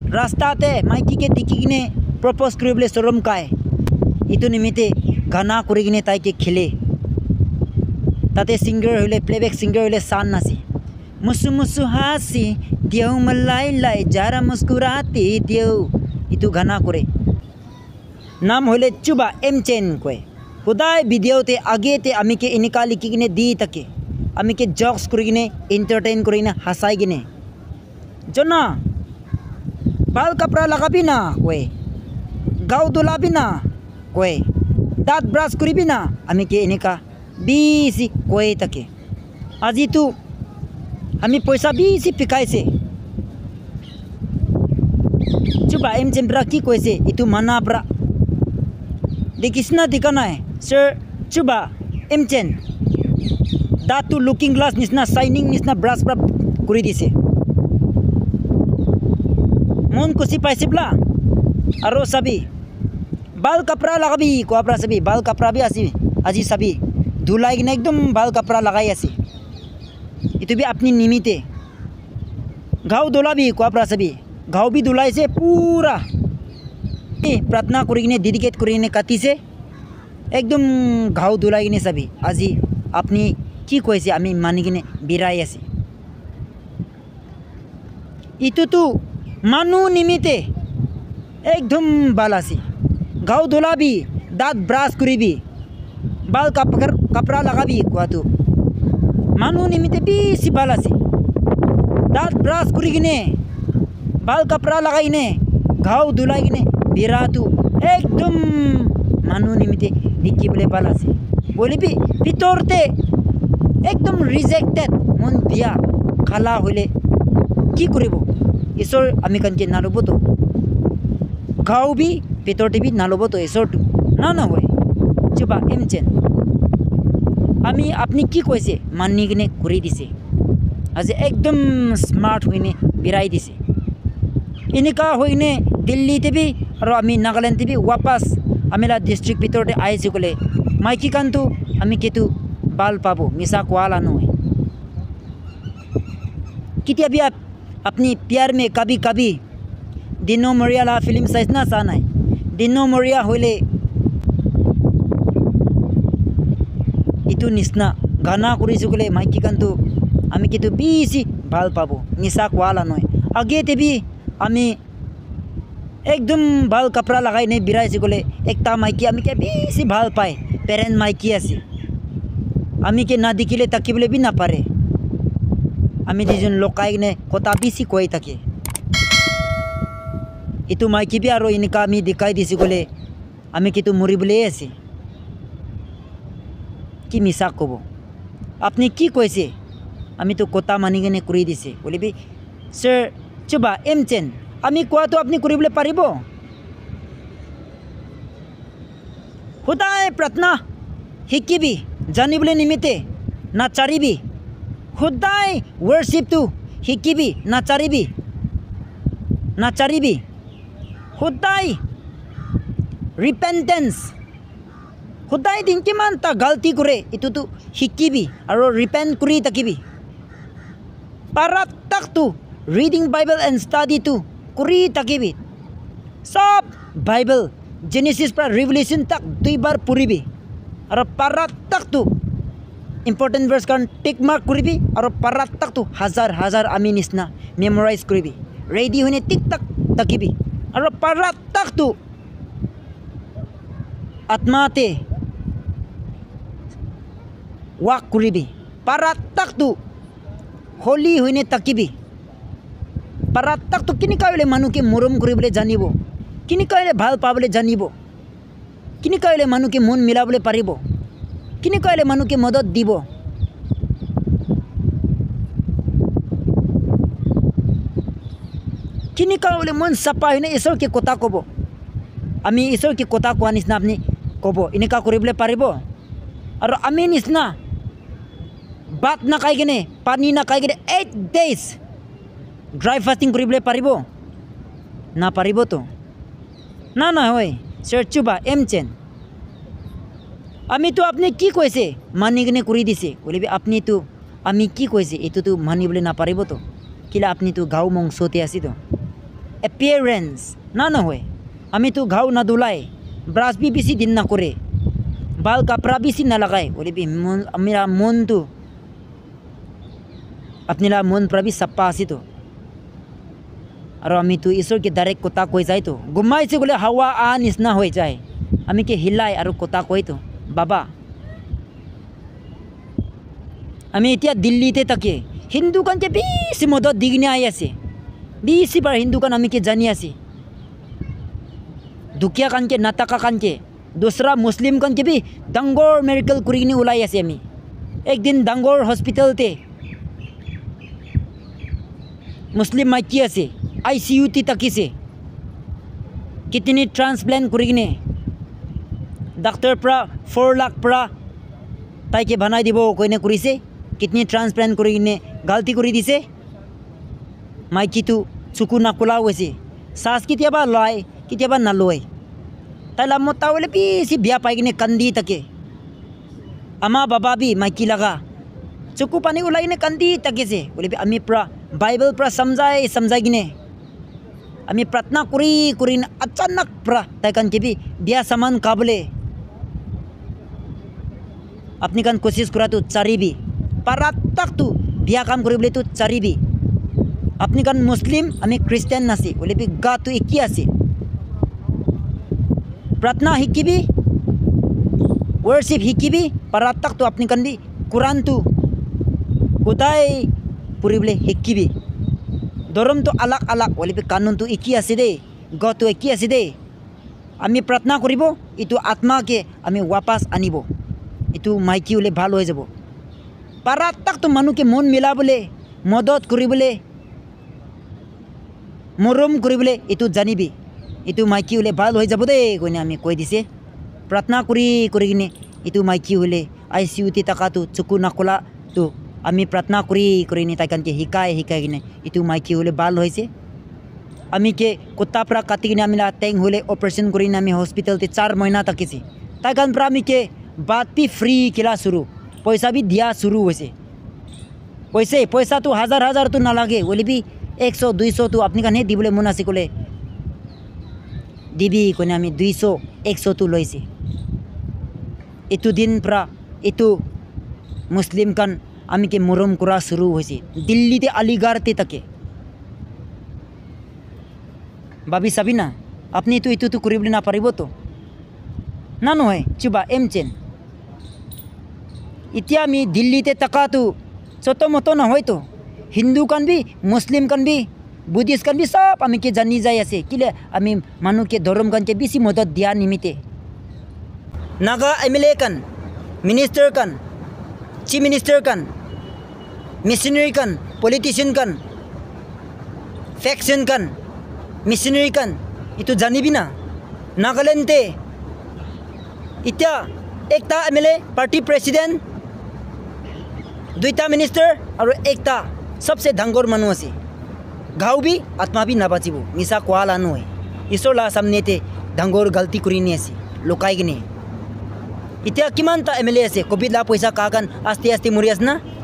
ৰাস্তাতে মাইকীকে দেখি কিনে প্ৰপ'জ কৰিবলৈ চৰম কায় ইটো নিমিত্তে গানা কৰি কিনে তাইকে খেলে তাতে ছিংগাৰ হ'লে প্লেবেক ছিংগাৰ হ'লে চান নাচি মুচু মুচু হাসি দিও মলাই লাই যারা মুস্কুরাতে দিও ইটো গানা কৰে নাম হ'লে চুবা এমচেন কয় সদায় ভিডিঅ'তে আগেতে আমিকে এনেকা লিখি কিনে দি থাকে আমিকে জকস কৰি কিনে এণ্টাৰটেইন কৰি কিনে হাসাই কিনে জনা বাল কাপড়া লাগাবি না কয় গাও দোলাবি না কয় দাঁত ব্ৰাছ কৰিবি না আমিকে এনেকা বেছি কয় থাকে আজিতো আমি পয়সা বেছি পিকাইছে চুবা এমচেন পৰা কি কৈছে ইটো মানা পৰা দেখিছ না দেখা নাই স্যাৰ চুবা এমচেন দাঁতটো লুকিং গ্লাছ নিচিনা চাইনিং নিচিনা ব্ৰাছ পৰা কৰি দিছে মন খুচি পাইছে বোলা আৰু চাবি বাল কাপড়া লাগাবি কোৱা পৰা চাবি বাল কাপড়া বি আজি চাবি ধুলাই কিনে একদম বাল কাপড়া লাগাই আছে ইটো বি আপনি নিমিতে ঘাও দোলাবি কোৱা পৰা চাবি ঘাও বি দোলাইছে পুৰা প্ৰাৰ্থনা কৰি কিনে ডেডিকেট কৰি কিনে কাটিছে একদম ঘাও দোলাই কিনে চাবি আজি আপনি কি কৈছে আমি মানি কিনে বিৰাই আছে ইটোতো মানুহ নিমিতে একদম বাল আছে ঘাও দোলাবি দাঁত ব্ৰাছ কৰিবি বাল কাপড়া লাগাবি কোৱাটো মানুহ নিমিতে বেছি ভাল আছে দাঁত ব্ৰাছ কৰি কিনে বাল কাপড়া লাগাই কিনে ঘাও দোলাই কিনে বিৰাটো একদম মানুহ নিমিতে দেখিবলৈ ভাল আছে বলিবি ভিতৰতে একদম ৰিজেক্টেড মন বিয়া খালা হ'লে কি কৰিব ঈশ্বৰ আমি কানকে নালবতো ঘাও বি ভিতৰতে বি নালবতো ঈশ্বৰটো না নহয় চুবা এমচেন আমি আপনি কি কৈছে মানি কিনে কৰি দিছে আজি একদম স্মাৰ্ট হৈ কিনে বিৰাই দিছে এনেকা হৈ কিনে দিল্লীতে বি আৰু আমি নাগালেণ্ডতে বি ৱাপাছ আমিলা ডিষ্ট্ৰিক্ট ভিতৰতে আহিছোঁ ক'লে মাইকী কানটো আমি কেতু বাল পাব মিছা কোৱালা নহয় কেতিয়াবা আপনি প্যাৰ মে কাবি কাবি দিনো মৰিয়ালা ফিল্ম চাইছ না চা নাই দিনো মৰিয়া হ'লে ইটো নিচিনা গানা কৰিছোঁ ক'লে মাইকী কানটো আমি কিন্তু বেছি ভাল পাব মিছা কোৱালা নহয় আগেতে বি আমি একদম ভাল কাপড়া লাগাই নে বিৰাইছোঁ ক'লে একটা মাইকী আমিকে বেছি ভাল পায় পেৰেণ্ট মাইকী আছে আমিকে না দেখিলে তাকিবলৈ বি নাপাৰে আমি দুজন লকাই কিনে কথা বেছি কৈ থাকে ইটো মাইকী বি আৰু এনেকা আমি দেখাই দিছোঁ ক'লে আমি কিন্তু মৰিবলৈ আছে কি মিছা ক'ব আপনি কি কৈছে আমিতো কথা মানি কিনে কৰি দিছে বলিবি স্যাৰ চুবা এমচেন আমি কোৱাটো আপুনি কৰিবলৈ পাৰিব সদায় প্ৰাৰ্থনা শিকিবি জানিবলৈ নিমিতে নাচাৰিবি সদায় ৱৰ্শ্বিপটো শিকিবি নাচাৰিবি সদায় ৰিপেণ্টেন্স সদায় দিন কিমান তা গালতি কৰে এইটোতো শিকিবি আৰু ৰিপেণ্ট কৰি থাকিবি পাৰাত তাকটো ৰিডিং বাইবেল এণ্ড ষ্টাডিটো কৰি থাকিবি সব বাইবেল জেনেচিছ পৰা ৰিভলিউশ্যন তাক দুইবাৰ পঢ়িবি আৰু পাৰাত তাকটো ইম্পৰ্টেণ্ট ভাৰ্ছ কাৰণ টিক মাৰ্ক কৰিবি আৰু পাৰাত তাকটো হাজাৰ আমি নিচিনা মেমৰাইজ কৰিবি ৰেডি হৈ টিক টাক থাকিবি আৰু পাৰাত তাকটো আত্মাতে ৱাক কৰিবি পাৰাত তাকটো হলি হৈ থাকিবি পাৰাত তাকটো কেনেকুৱা হ'লে মানুহকে মৰম কৰিবলৈ জানিব কেনেকুৱা হ'লে ভাল পাবলৈ জানিব কেনেকুৱা হ'লে মানুহকে মন মিলাবলৈ পাৰিব কেনেকুৱা হ'লে মানুহকে মদত দিব কেনেকুৱা হ'লে মন চাপা হৈ ঈশ্বৰকে কথা ক'ব আমি ঈশ্বৰকে কথা কোৱা নিচিনা আপুনি ক'ব এনেকুৱা কৰিবলৈ পাৰিব আৰু আমি নিচিনা ভাত নাখাই কিনে পানী নাখাই কিনে 8 days ড্ৰাই ফাষ্টিং কৰিবলৈ পাৰিব নাপাৰিবতো না নহয় স্যাৰ চুবা এমচেন আমিতো আপুনি কি কৈছে মানি কিনে কৰি দিছে বলিবি আপুনিতো আমি কি কৈছে এইটোতো মানিবলৈ নাপাৰিবতো কিলা আপুনিতো গাঁও মংচতে আছেতো এপিয়াৰেঞ্চ না নহয় আমিতো ঘাও নাদুলাই ব্ৰাছ বি বেছি দিন নকৰে বাল কাপড়া বেছি নালাগায় ওলিবি আমিরা মনটো আপনারা মন প্রাবি সাপ্পা আছে তো আর আমি তো ঈশ্বরকে ডাইরেক্ট কথা কৈ যায় তো ঘুমাইছে বলে হাওয়া নিচিনা হৈ যায় আমি কে হিলাই আর কথা কই তো বাবা আমি এতিয়া দিল্লিতে থাকে হিন্দু কানকে বেশি মদত দি কিনে আহি আছে বেশি বাৰ হিন্দু কান আমি কে জানি আছে দুখীয়া কানকে নাটাকা কানকে दूसरा मुस्लिम कन के भी डांगोर मेडिकल कुरिगनी उलाई आसे आमी एक दिन डांगोर हॉस्पिटल ते मुस्लिम माइकी आसे आईसीयू ती तकिसे कितनी ट्रांसप्लांट कुरिगने डॉक्टर प्रा 4 लाख प्रा ताई के बनाई दिबो कोइने कुरिसे कितनी ट्रांसप्लांट कुरिगने गलती कुरि दिसे माइकी तू चुकु नाकुला होइसे सास कितियाबा लय कितियाबा नलय তাইলা মতা হলে বেশি বিয়া পাই কিনে কান্দি থাকে আমা বাবা বি মাইকি লাগা চকু পানী ওলাই কিনে কান্দি থাকেছে বলে আমি প্রা বাইবেল প্রা সমঝাই কিনে আমি প্রার্থনা করি করি আচানক প্রা তাই কান কে বি বিয়া সামান কাবলে আপনি কান কোশিশ করা তো চারিবি পারাত্তাক তু বিয়া কাম করিবলে তো চারিবি আপনি কান মুসলিম আমি খ্রিস্টান নাছি বলে বি গা তো একই আছে प्रार्थना हिकिबी वर्शिप हिकिबी परातक तो अपनी कन भी कुरान तू कुताई पूरी बोले हिकिबी धर्म तो अलग अलग बोले भी कानून तो एक ही आसे दे ग तो एक ही आसे दे आमी प्रार्थना करिब इतु आत्मा के आमी वापस आनिब इतु माइकी बोले ভাল हो যাব परातक तो मानु के मन मिला बोले मदद करिबले मरम करिबले इतु जानिबी इतु माइकी हले ভাল হৈ যাব দে কইনা আমি কৈ দিছে प्रार्थना কৰি কিনে ইতু মাইকি হলে আইসিইউ তে টাকাটো চকু নাকলা তো আমি प्रार्थना কৰি কিনে তাইকানকে হিকাই কিনে ইতু মাইকি হলে ভাল হইছে আমি কে কুত্তা প্রা কাটি কিনে আমি টেং হলে অপারেশন কৰি আমি হসপিটাল তে 4 মহিনা থাকিছে তাইকান প্রা আমি কে বাত পি ফ্রি কিলা শুরু পয়সা भी दिया शुरू হইছে পয়সা তো হাজার তো না লাগে বলি भी 100 200 তো আপনি কানে দিবলে মন আছে কলে দিবি কোনে আমি 200 100 তো লইছে এতু দিন প্রা এতু মুসলিম কান আমি কে মরম করা শুরু হইছে দিল্লিতে আলিগড়তে থাকে ভাবি সাবি না আপনি তো এতু তো করিবলি না পারিব তো না নয় চুবা এমচেন ইতিয়া আমি দিল্লিতে টাকা তো ছোট মতো না হয়তো হিন্দু কান भी মুসলিম কান भी बुद्धिस्ट कान भी सब आमी के जानी जाय आसे किले आमी मानु के धर्म कान के बेसी मदद दिया निमिते नागा एमएलए कान मिनिस्टर कान चीफ मिनिस्टर कान मिशनरी कान पॉलिटिशियन कान फैक्शन कान मिशनरी कान इतु जानिबी ना नागालैंड ते इत्या एकता एमएलए पार्टी प्रेसिडेंट दुईटा मिनिस्टर और एकता सबसे डांगोर मानु आसे गाँव भी आत्मा भी ना बाचिब मिसा कोला नय ईश्वर ला सामने ते डांगोर गलती करिनी आसे लुकाई किने इत्या किमानता एमएलए आसे कोविड ला पैसा कागान आस्ते आस्ते मरि आस ना